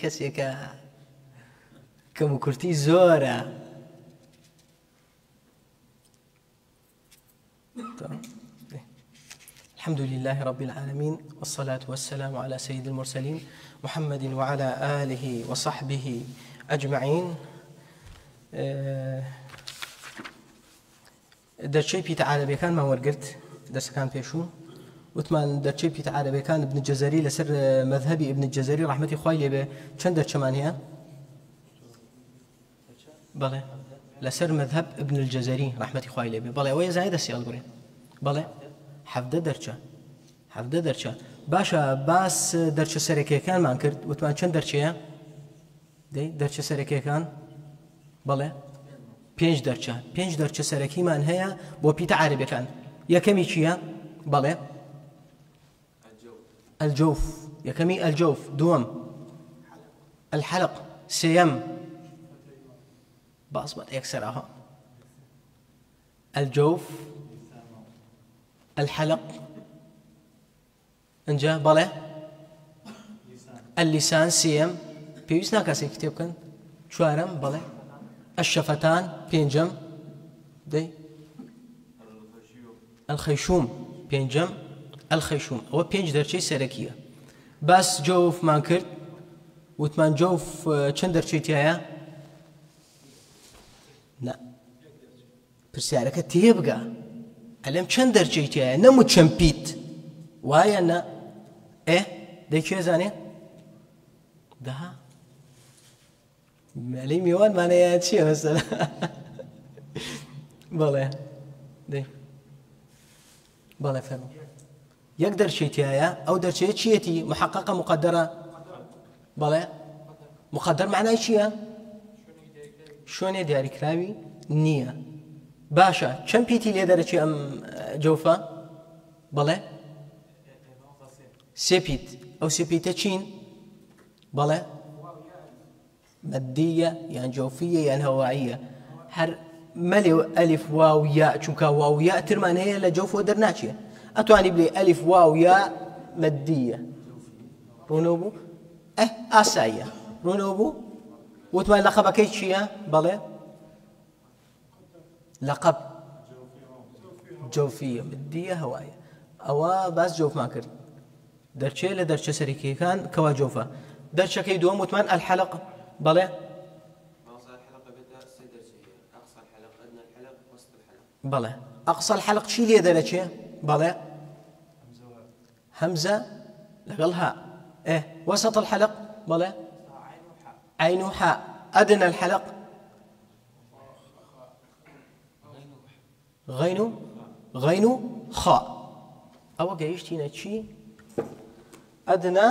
کەسێکە کەم و کورتی زۆرە. الحمد لله رب العالمين والصلاة والسلام على سيد المرسلين محمد وعلى آله وصحبه أجمعين. دەرچەی پیتە عارەبیەکانمان وەرگرت دەرسەکان پێشوو وتمان دەرچەی پیتە عارەبیەکان ابن الجەزەری لەسەر مەذهبی ابن الجەزەری ڕەحمەتی خوای لێبێ چەند دەرچەمان هەیە؟ بەڵێ لەسەر مەذهب ابن الجەزەری ڕەحمەتی خوای لێبێ بەڵێ ئەوەیە زای دەستی هەڵبڕێ بەڵێ 17 دەرچە باشە باس دەرچە سەرەکیەکانمان کرد وتمان چەند دەرچەیە؟ دەرچە سەرەکیەکان بەڵێ 5 دەرچە سەرەکیمان هەیە بۆ پیتە عارەبیەکان. یەکەمی چییە؟ بەڵێ الجوف، یەکەمی الجوف، دووەم الحلق، سێیەم باس بەت یەکسەرەها الجوف الحلق انجا بەڵێ اللسان، سێیەم پێویست ناکاسی کتێب بکەن، چوارەم بەڵێ الشفتان، پێنجەم دەی الخەیشوم، پێنجەم الخەیشوم. ئەوە 5 دەرچەی سەرەکیە. باس جۆفمان کرد وتمان جۆف چەند دەرچەی تایە؟ نا پرسیارەکە تێبگە ئەلێم چەند دەرچەی تایە نەموت چەند پیت وایە نە دەی کوێ زانێ؟ دەها مەلەی میوانمانەیە چییە مەسەلە؟ بەڵێ دەی بەڵێ فەرموو یەک دەرچەی تایە. ئەو دەرچەیە چیەتی؟ محققە مقدرە؟ بەڵێ مقدر معنای چییە؟ شوێنێ دیاریکراوی نییە. باشە چەند پیتی لێ دەرەچی ئەم جەوفە؟ بەڵێ 3 پیت. ئەو 3 پیتە چین؟ بەڵێ مەدیە یان جەوفیە یان هەواییە. هەر مەلێ ئەلیف واو یا چونکە واو یا ترمان هەیە لە جەوفۆ دەرناچێ ئەتوانی بڵێ ئەلیف واو یا مەدیە ڕوونەوە بوو؟ ئاساییە ڕوونەوە بوو؟ وتمان لەقەبەکەی چییە؟ بەڵێ لەقەب جەوفیە مەدیە هەوایە. ئەوە باس جەوفمان کرد دەرچێ لە دەرچە سەرەکیەکان کەوا جەوفە. دەرچەکەی دووەم وتمان الحەلق بەڵێ بەڵێ ئەقسە الحەلق چی لێ دەرەچێ؟ بەڵێ هەمزە لەگەڵ ها. وسط الحلق بەڵێ عين و حاء. أدنى الحلق غين و خاء. ئەوە گەیشتینە چی؟ ئەدنە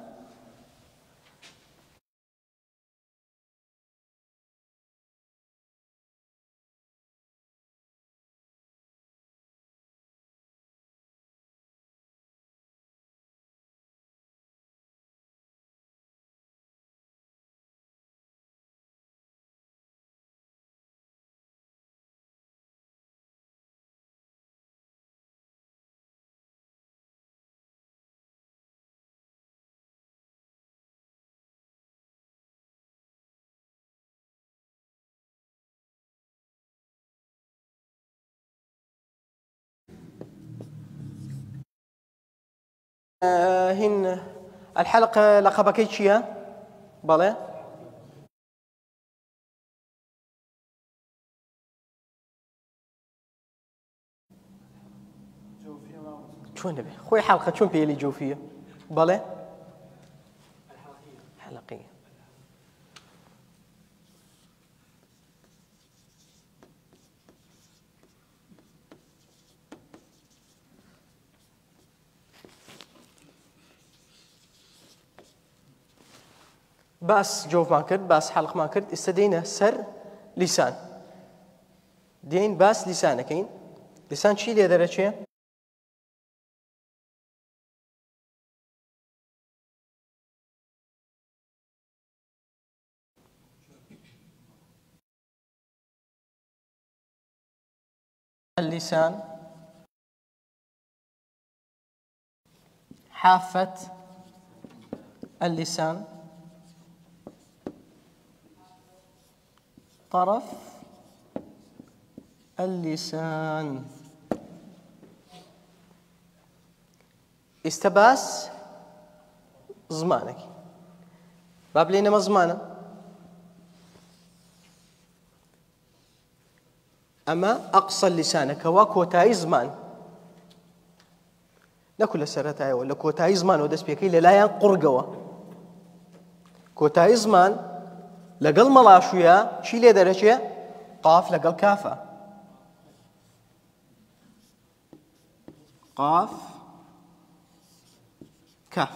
هن الحلق لقبكي چییە؟ بەڵێ چۆن دەبێ خۆی حەڵقە چۆن پێلی جۆفیە؟ بەڵێ حەلقیە. باس جۆفمان کرد باس حەڵقمان کرد ئێستا دێینە سەر لیسان. دێین باس لیسانەکەین. لیسان چی لێ دەرەچێ؟ اللسان حافة اللسان طرف اللسان. استباس زمانك باب لينا ما زمانه أما أقصى اللسان كوا كوتاي زمان نكل سرتاي ولا كوتاي زمان ودس بيكي لا ينقرقوا كوتاي زمان لقل ملاشويا شي لي درجه قاف لقل كافه قاف كاف.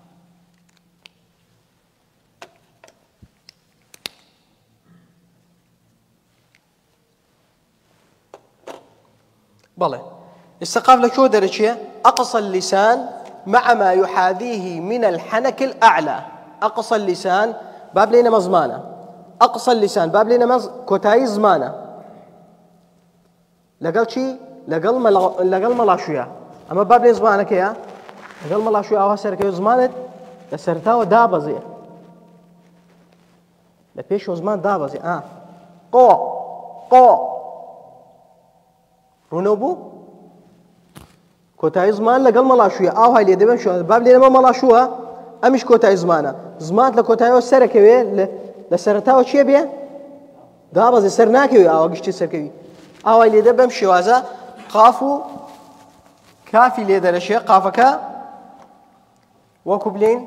بلى استقاف لشو درجة أقصى اللسان مع ما يحاذيه من الحنك الأعلى. أقصى اللسان باب لنا مزمانة أقصى اللسان باب لنا كوتاي زمانة لقل شي لقل ملاشويا أما باب لنا زمانة كيا لقل ملاشويا أو هسر كيا زمانة لسرتاو دابزي لبيشو زمان دابزي قو رونوبو كوتاي زمان لقل ملاشويا أو هاي اللي دبن شو باب لنا ما ملاشوها أمش كوتاي زمانة زمان لكوتاي والسر كيا لسرتاو شيء بيه دابزي سرناكي أو قشتي سركي أو اللي دبن شو هذا قافو كافي لي درشة قافك وكبلين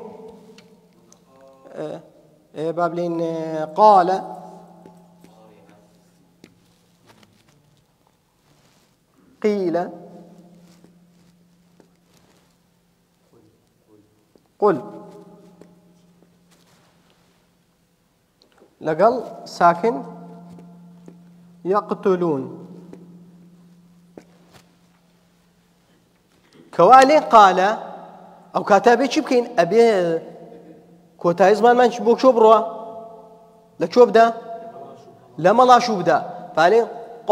بابلين قال قيل قل لقل ساكن يقتلون كوالي قال أو كاتبي شبكين أبي كوتاي زمان ما نشبوك شو بروا لا شو بدا لما لا شو بدا فعلي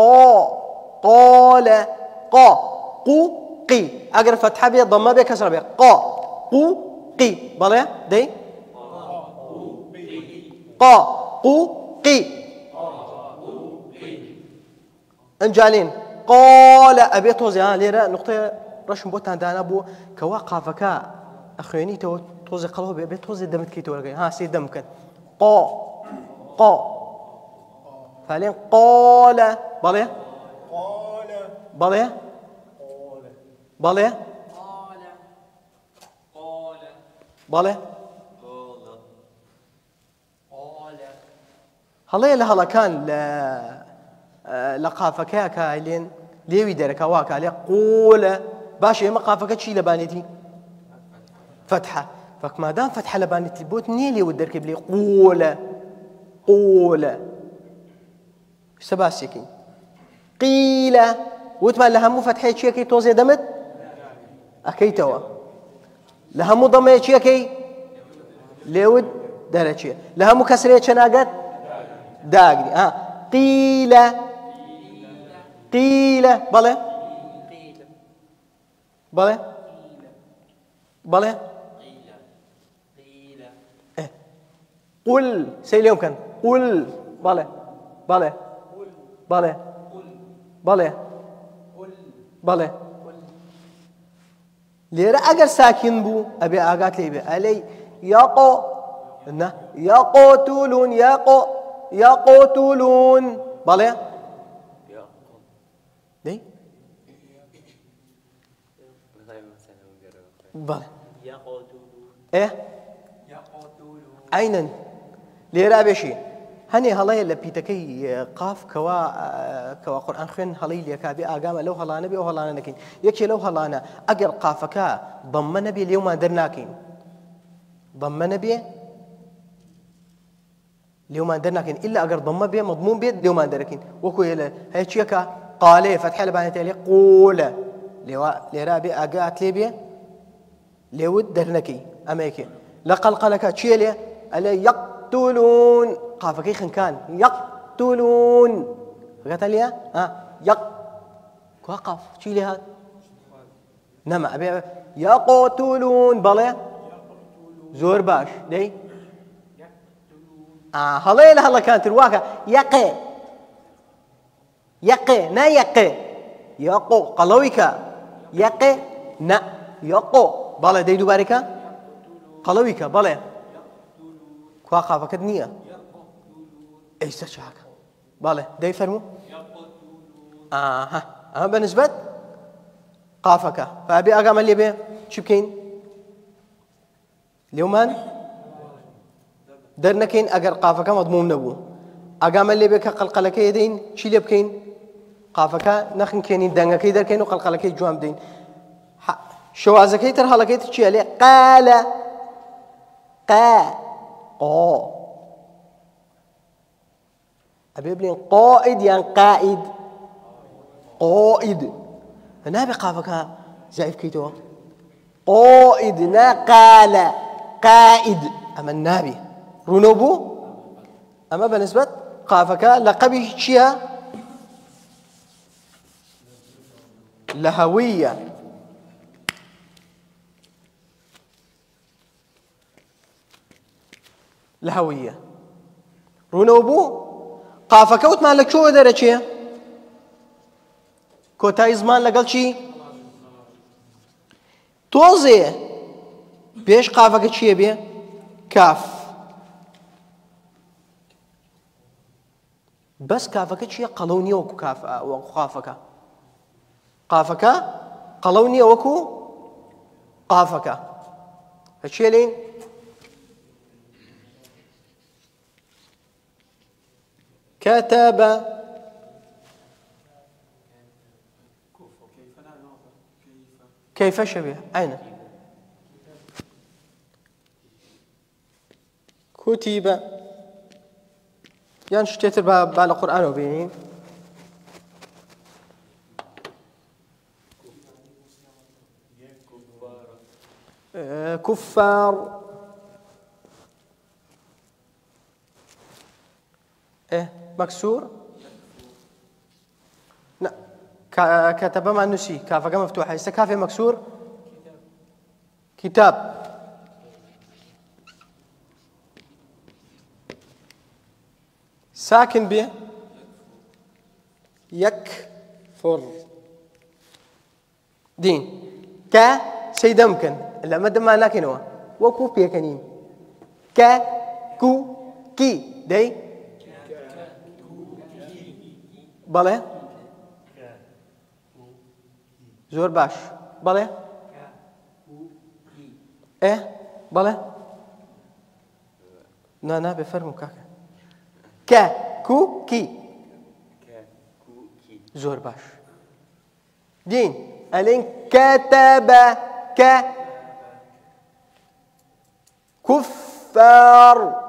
قال قو قي أقرأ فتحة بي ضمة بي كسر بي قو قي بلى دي قو قي انجالين قال أبي توزي ليرة نقطة رشم بوتان دانا بو كوا قافكا أخواني توزي قلوه بي توزي دمت كي تورقي سي دمكن قا فعلين قال بلى بلى بلى بلى هلا كان لقافكا كايلين ليوي دركا واكا عليه قول باش ما قافكا شي لبانيتي فتحه فما دام فتحه لبانيتي بوت نيلي ودرك بلي قول سباسيكي قيل وتما لهم فتحه شي كي توزي دمت اكيتوا لهم ضمه شي كي ليود درجه لهم كسره شناقت داغني قيل بلى قل سيليوم كان قل بلى ليرا اگر ساكن بو ابي اغات لي علي يقتلون بلى دي بلى عينا ليرا بشي هني هلاي لبيتكي قاف كوا قرآن خن هلاي ليكابي أقام لو هلا نبي أو هلا نكين يكشي لو هلا أنا أجر قافك ضم نبي اليوم ما درناكين ضم نبي اليوم ما درناكين إلا أجر ضم بيه مضمون بيه اليوم ما دركين وكويله هاي شيكا قالي فتح لبانة تالي قول لرابي أجات ليبيه ليود درنكي أماكن لقلقلك شيله على يقتلون قافك خن كان يقتلون قالت لي وقف شيلي هذا نعم أبي يقتلون بلى زور باش دي هلا كانت الواقع يقي نا يقي يقو قلويك يقي نا يقو بلا ديدو باركا قلويك بلا كوا قافك نية ايش شاك بلا دي فرمو اما بالنسبة قافك فابي اقام اللي بيه شو بكين اليومان درنكين اگر قافك مضموم نبو اقام اللي بك قلقلك يدين شي اللي بكين قافك نخن كينين دنگكي در كين وقلقلك جوام دين شوازكي تر حلقي تشي عليه قال قا ابي بلين قائد يعني قائد قائد هنا بقافك زائف كيتو قائد نا قال قائد اما النبي رنوبو اما بالنسبه قافك لقبي شيها لهويه لهويه رنوبو قافك وتمان لك شو درجه كوتاي زمان لقل شي توزي بيش قافك شي بيه كاف بس كافك شي قلوني وكو كاف وقافك قافك قلوني وكو قافك هالشي لين كتب كيف شبيه أين كتب يعني شتيتر بالقرآن وبينين كفار مكسور لا كتب مع النسي كافة مفتوحة هسه كافة مكسور كتاب ساكن به يكفر دين ك سيدمكن لا ما دم لكن هو وكو بيكنين ك كو كي دي بله زور باش بله بله نا بفرمو كاكا ك كو كي زور باش دين الين كتب ك كفار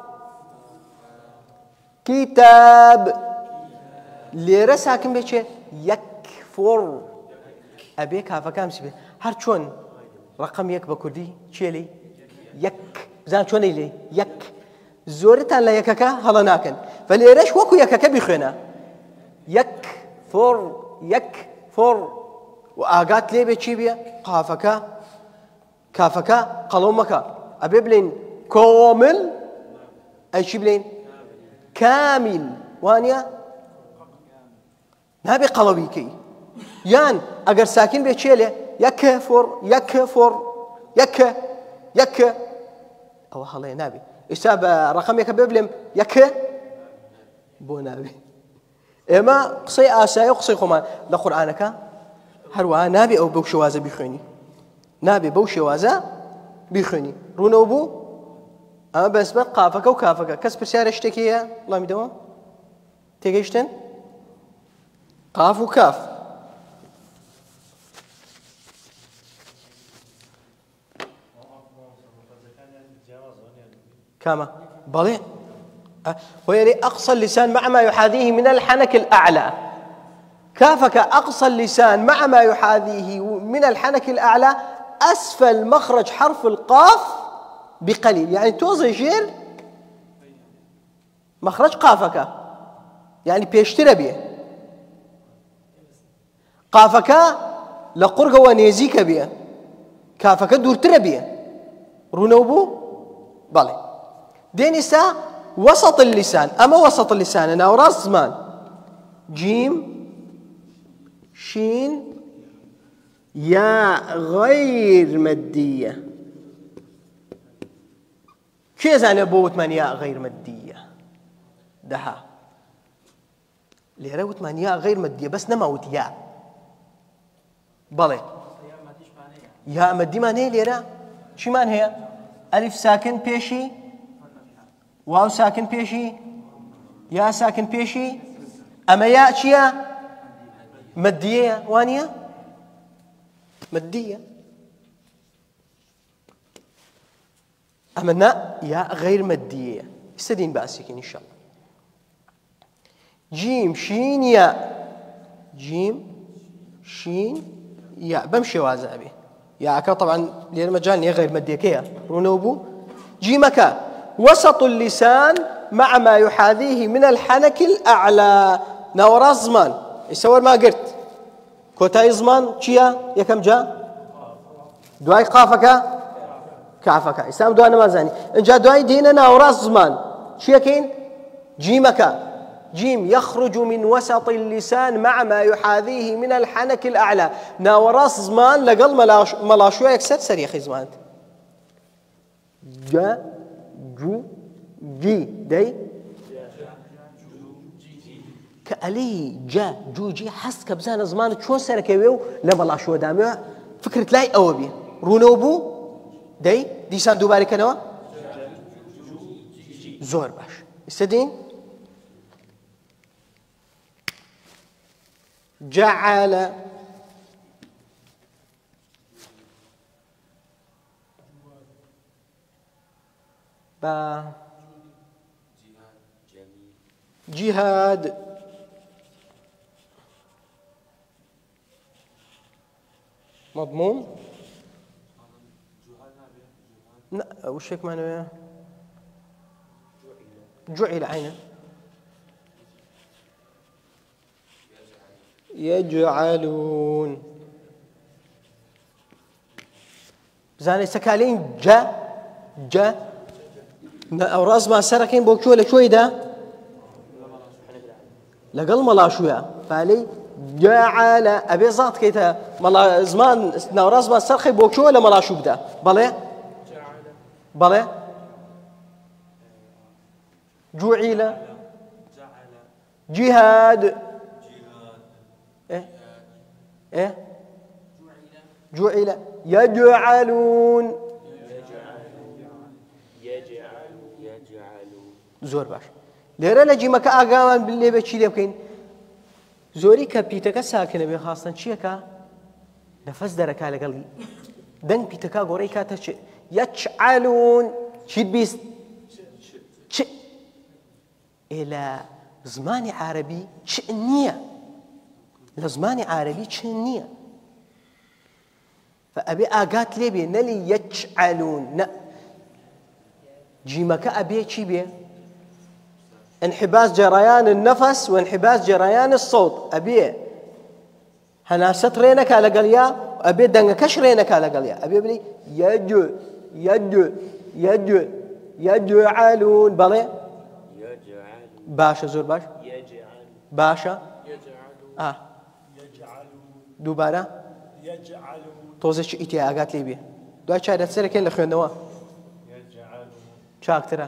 كتاب ليرة ساكن بيتش يكفر أبيك هذا كام سبب هر شون رقم يك بكردي شيلي يك زان شون يلي يك زورت على يكك هلا ناكن فليرش وكو يكك بيخنا يكفر يكفر وآجات ليه بيتشي بيا قافك كافك قلومك أبي بلين كامل أي شي بلين كامل وانيا نابي قلويكي يان اگر ساكن بيتشيله يكفر يكفر يك او هلا نابي حساب رقم يك ببلم يك بو نابي اما قصي اساي قصي خما لقرانك هروا نابي او بوشوازه بيخوني نابي بوشوازه بيخوني رونوبو اما بس قافك وكافك كسب سيارشتكيه الله يدوم تيجيشتن قاف وكاف كما بلى ويري أقصى اللسان مع ما يحاذيه من الحنك الأعلى كافك أقصى اللسان مع ما يحاذيه من الحنك الأعلى أسفل مخرج حرف القاف بقليل يعني توزي جير مخرج قافك يعني بيشترى بيه قافك لقرقة ونيزيك بيه كافك دور تربيه رونوبو بلى دينيسا وسط اللسان أما وسط اللسان أنا وراس زمان جيم شين ياء غير مادية. كي زاني بوتمان ياء غير مادية دها ليرة وتمان ياء غير مادية بس نموت ياء بلى ياء مادي معناه ليرة شو معناه؟ ألف ساكن بيشي واو ساكن بيشي ياء ساكن بيشي أما ياء شيا مادية وانية مادية أما نا ياء غير مادية استدين بأسكين إن شاء الله. جيم شين ياء جيم شين ياء بمشي وازع به ياء طبعا للمجال غير مادية كيا رونوبو. جيمك وسط اللسان مع ما يحاذيه من الحنك الأعلى نورا زمان يسور ما قلت كوتاي زمان شيا يكم جاء دواي قافك كعفك إسلام دوانا ما زاني إن جاء دواي دينا نورا زمان شيا كين جيمك جيم يخرج من وسط اللسان مع ما يحاذيه من الحنك الأعلى نورا زمان لقل ملاشو يكسر سريع زمان جا جو جي داي كألي جا جو جي حس كبزان زمان شو سركيو لما لا شو دامي فكرة لاي أوبي رونوبو داي ديسان دوباري كنوا زور باش استدين جعل با جهاد مضمون لا وش هيك معناه جعل عينا يجعلون زاني سكالين جا أو راس ما سركين بوكشو لشوي ده لقل ملا شوية فعلي جعل أبي زات كيتا ملا زمان نوراز ما سرخي بوكشو ولا ملا شو بدا بلى بلى جعل جهاد إيه جعل يجعلون زور باش لێرە لە جیمەکە ئاگامان لێ بە چی لێ بکەین زۆری کە پیتەکە ساکنە بێ خاستن چیەکە نەفەس دەرەکا لەگەڵ دەنگ پیتەکە گۆڕەی کاتە چ یەجعەلوون چیت بیست چ لە زمانی عارەبی چ نییە لە زمانی عارەبی چ نییە فەئەبێ ئاگات لێ بێ نەلی یەجعەلوون نە جیمەکە ئەبێ چی بێ انحباس جريان النفس وانحباس جريان الصوت أبيه هناست رينك على قليا أبيه دنكش رينك على قليا أبيه بلي يجعلون بلي باشا زور باش باشا دوباره توزيش إتياقات لي بيه دو أشياء تسيرك اللي خيونوا شاكترا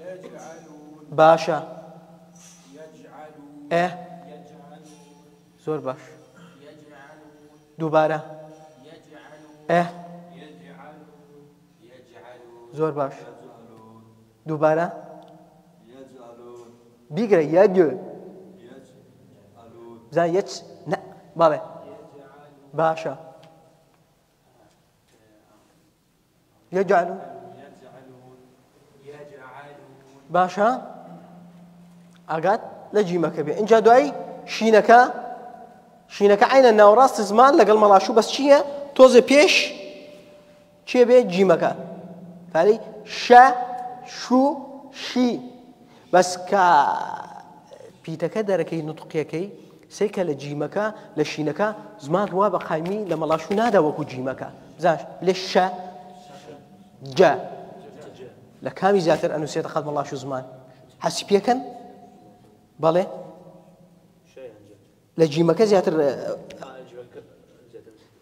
باشا زور باش دوباره زور باش دوباره بيقرأ يجو زين يج لا بالي باشا يجعلون باشا أقعد لجيمك بيه إن جادوي شينك عين النوراس زمان لقل ملاشو بس شيء توزي بيش شيء بيه جيمك فعلي شا شو شي بس كا بيتك دركي نطقيكي سيكا لجيمك لشينك زمان وابا قايمي لملاشو نادا وكو جيمك زاش ليش شا جا لكامي زياتر أنو سيد أخذ ملاشو زمان حسي بيكن بالي لجيمك زياتر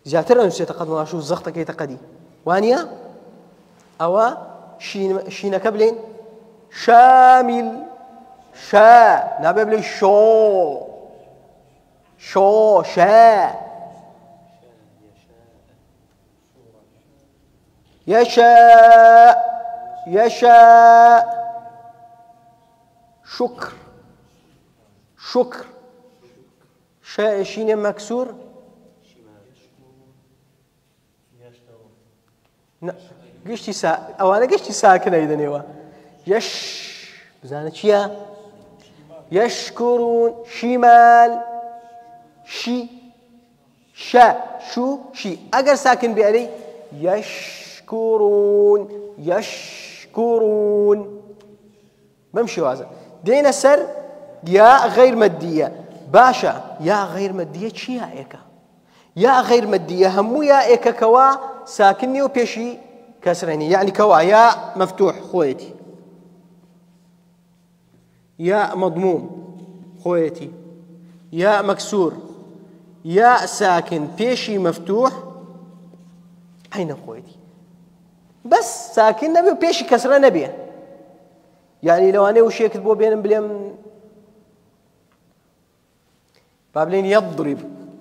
زیاتر ئەنووسێتە قەد مەڵاش و زەختەکەیتە قەدی وانە ئەوە شینەکە بڵێن شامیل شا نابێ بڵێ شۆ شا يشاء شكر شاء شين مكسور قشتي او انا قشتي ساكنه اذا نيوا بزانه شيا يشكرون شمال شو شي اگر ساكن بألي يشكرون بمشي وازن دينا سر يا غير مادية باشا يا غير مادية شي يا إيكا يا غير مادية همو يا إيكا كوا ساكني وبيشي كسريني يعني كوا يا مفتوح خويتي يا مضموم خويتي يا مكسور يا ساكن بيشي مفتوح أين خويتي بس ساكن نبي وبيشي كسرة نبي يعني لو أنا وشي كتبوا بين بليم بابلين يضرب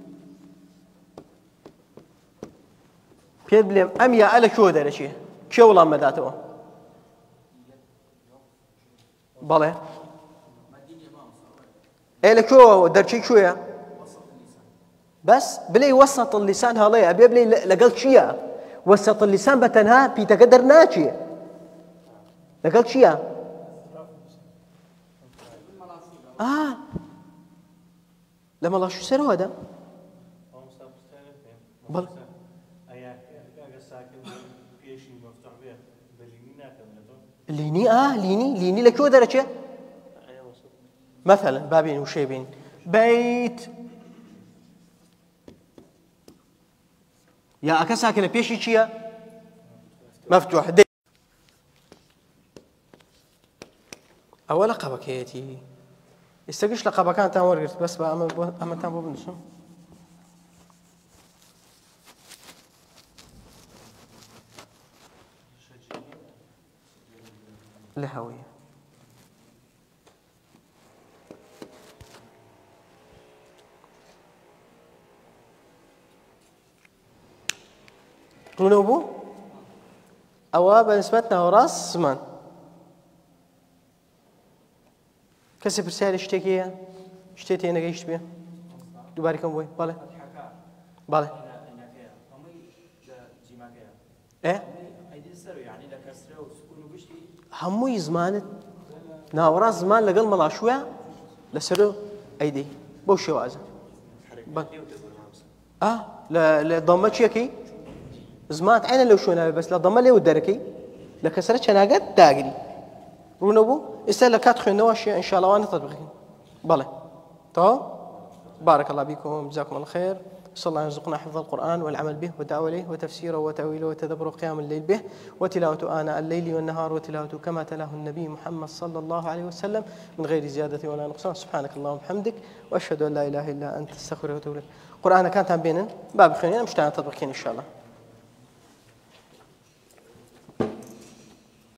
بيد بليم أم يا على شو هذا الشيء شو والله ما داته بالله إيه شو درشي شو يا بس بلي وسط اللسان هذا أبي بلي لقلت شيء وسط اللسان بتنها بيتقدر ناجي لقلت شيء لما الله شو سر هذا بل ليني لكو درجة مثلا بابين وشيبين بيت يا أكا ساكنة بيشي شيا مفتوح دي أولا قبك هيتي استقش لقبكان تام ورقت بس بقى أما تام بو بنسو لهوية رونوبو أوا بنسبتنا وراس زمان كسي برسالة اشتكيها اشتكي أنا جيشت بيها دوباري كم بوي بالله إيه همو زمانت ناورا زمان لقل ملاشويا لسرو أيدي بوشي وازن لا ضمت شيكي زمانت عين لو شونا بس لا ضم لي ودركي لكسرت شناقات داقري رونبو استلا كات خنواشي ان شاء الله وانا تطبيقين بالله تو بارك الله بكم جزاكم الله خير صلى الله يرزقنا حفظ القرآن والعمل به والدعوة إليه وتفسيره وتأويله وتدبر قيام الليل به وتلاوة آناء الليل والنهار وتلاوة كما تلاه النبي محمد صلى الله عليه وسلم من غير زيادة ولا نقصان سبحانك اللهم وبحمدك وأشهد أن لا إله إلا أنت استغفرك وأتوب إليك قرآن كانت عم بينن باب خيرين مش تطبيقين إن شاء الله